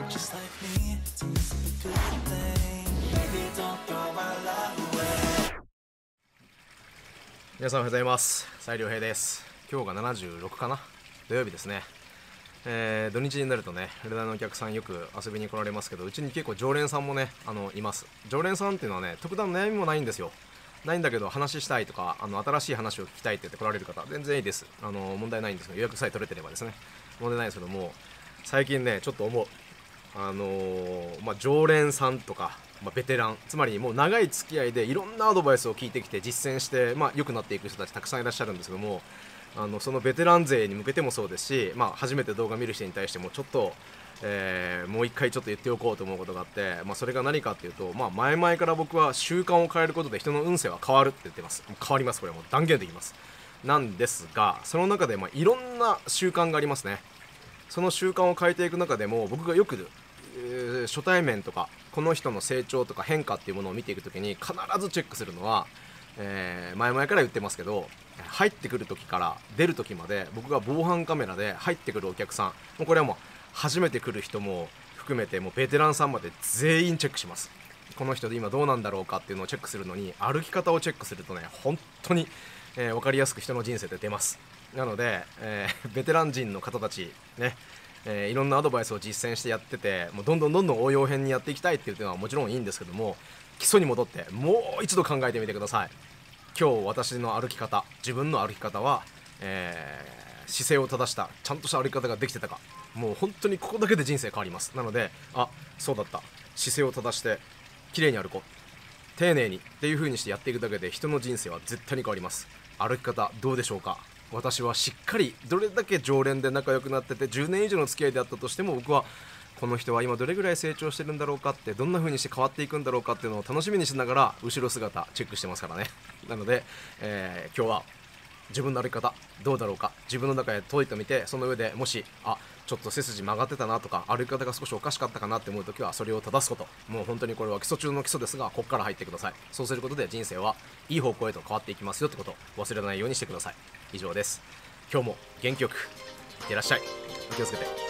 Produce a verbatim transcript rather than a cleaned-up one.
Just like me, it's a good thing. Baby, don't throw my love away. 皆さんおはようございます。斉良平です。今日がななじゅうろくかな、土曜日ですね。えー、土日になるとね、フルダのお客さんよく遊びに来られますけど、うちに結構常連さんもね、あのいます。常連さんっていうのはね、特段悩みもないんですよ。ないんだけど話したいとか、あの新しい話を聞きたいって言って来られる方、全然いいです。あの問題ないんですけど、予約さえ取れてればですね、問題ないですけども、最近ね、ちょっと思う。あのーまあ、常連さんとか、まあ、ベテラン、つまりもう長い付き合いでいろんなアドバイスを聞いてきて実践して、まあ、良くなっていく人たちたくさんいらっしゃるんですけども、あのそのベテラン勢に向けてもそうですし、まあ、初めて動画見る人に対してもちょっと、えーもう一回ちょっと言っておこうと思うことがあって、まあ、それが何かっていうと、まあ、前々から僕は習慣を変えることで人の運勢は変わるって言ってます。変わります。これはもう断言できます。なんですが、その中でまあいろんな習慣がありますね。その習慣を変えていく中でも、僕がよく、えー初対面とかこの人の成長とか変化っていうものを見ていくときに必ずチェックするのは、えー前々から言ってますけど、入ってくる時から出る時まで僕が防犯カメラで入ってくるお客さん、もうこれはもう初めて来る人も含めてもうベテランさんまで全員チェックします。この人で今どうなんだろうかっていうのをチェックするのに、歩き方をチェックするとね、本当に、えー分かりやすく人の人生で出ます。なので、えーベテラン人の方たちね、えーいろんなアドバイスを実践してやってて、もうどんどんどんどん応用編にやっていきたいっていうのはもちろんいいんですけども、基礎に戻ってもう一度考えてみてください。今日私の歩き方、自分の歩き方は、えー姿勢を正した、ちゃんとした歩き方ができてたか、もう本当にここだけで人生変わります。なので、あ、そうだった、姿勢を正して綺麗に歩こう、丁寧にっていう風にしてやっていくだけで人の人生は絶対に変わります。歩き方どうでしょうか。私はしっかり、どれだけ常連で仲良くなっててじゅうねん以上の付き合いであったとしても、僕はこの人は今どれぐらい成長してるんだろうかって、どんな風にして変わっていくんだろうかっていうのを楽しみにしながら後ろ姿チェックしてますからね。なので、えー今日は自分の歩き方どうだろうか、自分の中で解いてみて、その上でもしあちょっと背筋曲がってたなとか、歩き方が少しおかしかったかなって思うときはそれを正すこと。もう本当にこれは基礎中の基礎ですが、ここから入ってください。そうすることで人生はいい方向へと変わっていきますよってことを忘れないようにしてください。以上です。今日も元気よくいってらっしゃい。お気をつけて。